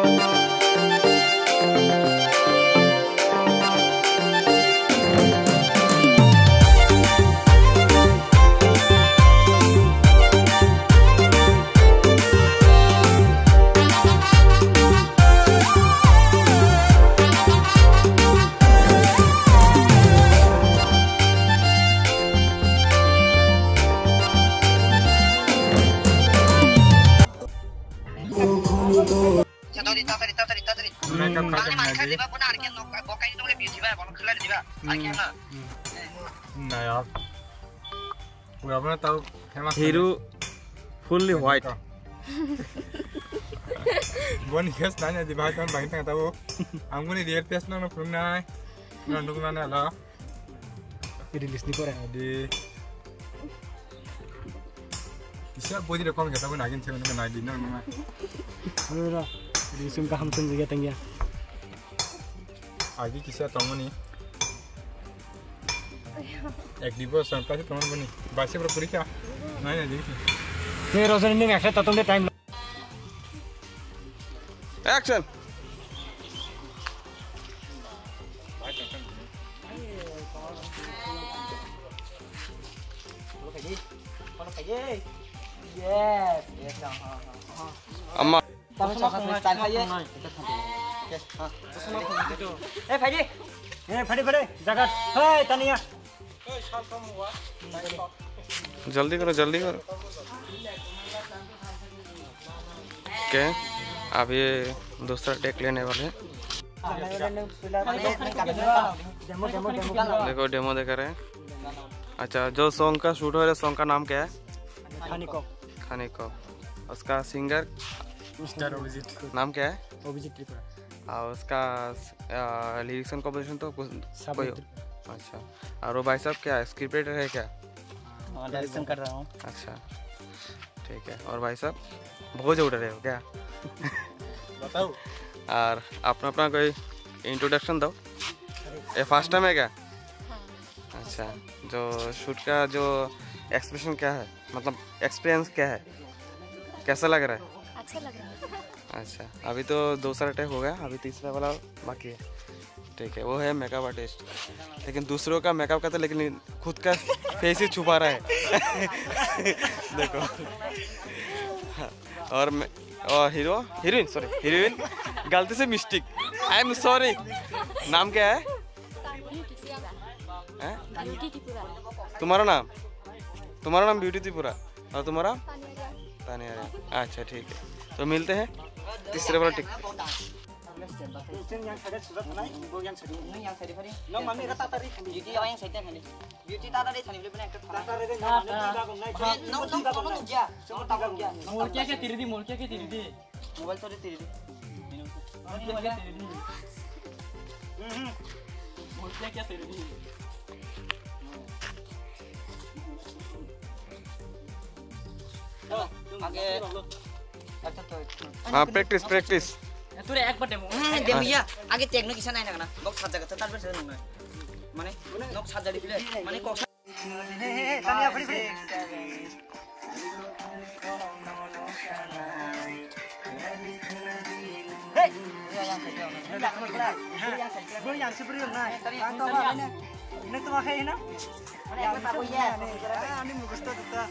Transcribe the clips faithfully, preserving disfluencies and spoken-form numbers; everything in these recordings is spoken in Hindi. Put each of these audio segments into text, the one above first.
Hero fully white. One yes, nanya di bahagian bangin tengah tahu. Anggun ini real face nana film nai, nandung nana lah. Release ni korang. Di siapa bodi rekam kita pun agin cewek nana di nana nana. Ada. Di sumka ham pun juga tengah. Agi kisah tamu ni. एक डिवोर्स संपा से तुम बनी बासे पर पूरी क्या नहीं नहीं देखी ये रोज़ नहीं एक्शन तो तुमने टाइम एक्शन अम्मा ए फाइजी ए फटे फटे जगह हे तनिया जल्दी करो जल्दी करो क्या अब ये दूसरा टेक लेने वाले हैं देखो डेमो दिखा रहे हैं अच्छा जो सॉन्ग का शूट हो रहा है सॉन्ग का नाम क्या है खाने को खाने को उसका सिंगर मिस्टर अभिजीत नाम क्या है अभिजीत त्रिपुरा और उसका लिरिक्स एंड कंपोजिशन तो कुछ कोई अच्छा और वो भाई साहब क्या स्क्रिप्ट राइटर है क्या डायरेक्शन कर रहा हूँ अच्छा ठीक है और भाई साहब भोज उड़ रहे हो क्या बताओ और अपना अपना कोई इंट्रोडक्शन दो ये फर्स्ट टाइम है क्या अच्छा जो शूट का जो एक्सप्रेशन क्या है मतलब एक्सपीरियंस क्या है कैसा लग रहा है अच्छा लग रहा है अच्छा अभी तो दूसरा टेक हो गया अभी तीसरा वाला बाकी है ठीक है वो है मेकअप आर्टिस्ट लेकिन दूसरों का मेकअप करता है लेकिन खुद का फेस ही छुपा रहा है देखो और मैं और हीरो हीरोइन सॉरी हीरोइन गलती से मिस्टेक आई एम सॉरी नाम क्या है तुम्हारा नाम तुम्हारा नाम ब्यूटी त्रिपुरा और तुम्हारा तानिया अच्छा ठीक है तो मिलते हैं तीसरे वाला टिक yang saya sudah tunai, ibu yang sedih, ini yang sedih hari. Nama mami rata tadi, beauty apa yang sedih hari? Beauty tata deh, tadi beli punya ekor. Tata deh, nama tiga guna, nama tiga guna. Semua tiga guna. Mulknya ke tiri di, mulknya ke tiri di. Mobile tuh tiri di. Mulknya ke tiri di. Mulknya ke tiri di. आगे अच्छा तो हाँ प्रैक्टिस प्रैक्टिस तू रे एक बार डेमो হ্যাঁ দেবো ইয়া আগে টেকনো কিসা নাই না বক সাজা কথা তারপর সেটা নয় মানে নক সাজা দিলে মানে কক তানিয়া ফড়ি ফড়ি হেই yang kedua gue yang sebelum nah atau ini ini tuh makanya na yang tahu ya ini mugus tuh tuh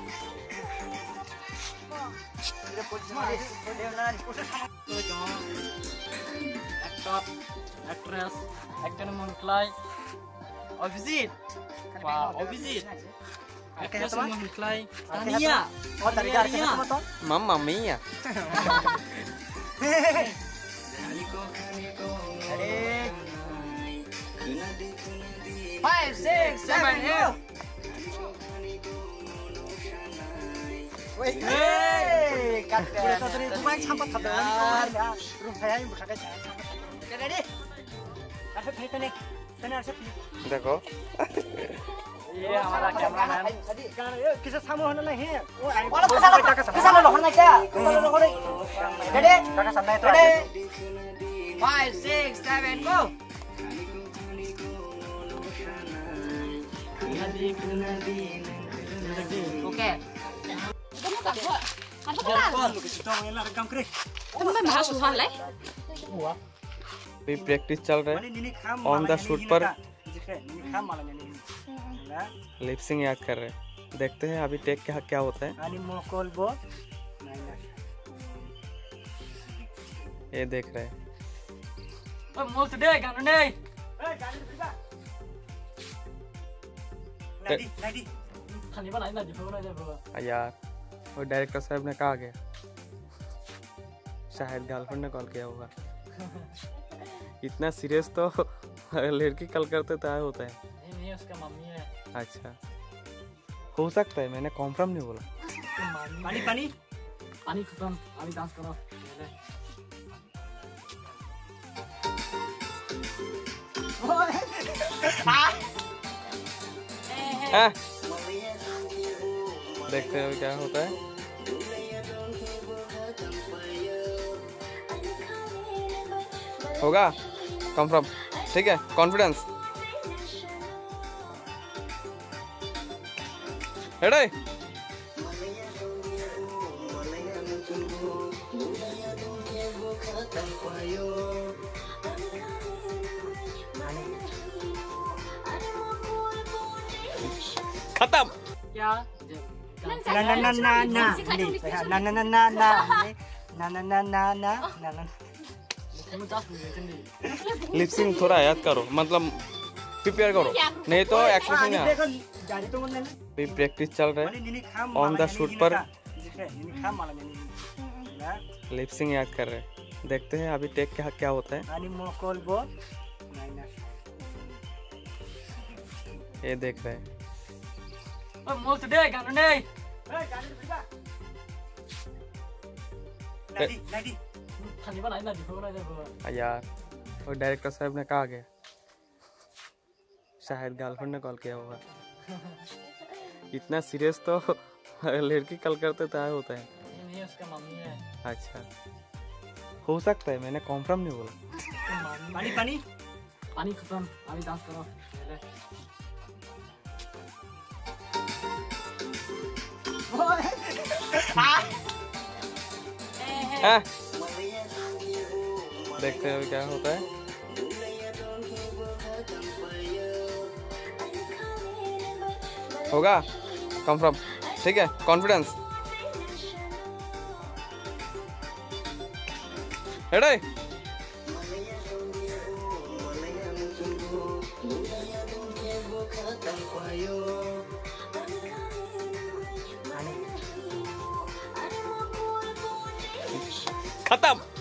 actor actress actor mengklaim Abhijit wow Abhijit actress mengklaim Tania oh dari dari sama toh Mamma Mia five six seven eight Wait, hey, kat dia. Tadi tu main sampai kata ni, rumah saya yang bukan kerja. Jadi ni, ada cerita ni, sana ada cerita. देखो ये हमारा cameraman kan kisah sama mana ni oh wala kesana kesana loh na kya kesana loh ni ready kakak sana itu ready five six seven go okay kamu tak buat kamu tak Jangan rekam kre अभी प्रैक्टिस चल रहा है ऑन द शूट पर। लिपसिंग याद कर रहे हैं, देखते हैं अभी टेक क्या क्या होता है। ये देख रहे हैं। यार वो डायरेक्टर साहब ने कहा गया, शायद गर्लफ्रेंड ने कॉल किया होगा। इतना सीरियस तो लड़की कॉल करते तो होता है। नहीं उसका मम्मी है। अच्छा हो सकता है, मैंने कॉन्फर्म नहीं बोला। पानी पानी पानी खत्म, अभी डांस करो। हाँ। देखते हैं क्या होता है। होगा कंफर्म, ठीक है, कॉन्फिडेंस। रेडी? खत्म। क्या ना ना ना ना ना ना ना ना ना ना ना ना ना ना ना ना ना। लिपसिंग थोड़ा याद करो, मतलब प्रिपेयर करो, नहीं तो एक्सप्रेशन नहीं। अभी प्रैक्टिस चल रहा है ऑन द शूट पर। लिपसिंग याद कर रहे हैं, देखते हैं अभी टेक क्या क्या होता है। ये देख रहे हैं। यार वो डायरेक्टर साहब ने कहा गया, शायद गर्लफ्रेंड ने कॉल किया होगा। इतना सीरियस तो लड़की कॉल करते तो होता है। नहीं उसका मम्मी है। अच्छा हो सकता है, मैंने कॉन्फर्म नहीं बोला। पानी पानी पानी खत्म, अभी डांस करो। हाँ। देखते हैं क्या होता है। होगा कंफर्म, ठीक है, कॉन्फिडेंस। रेडी? खत्म।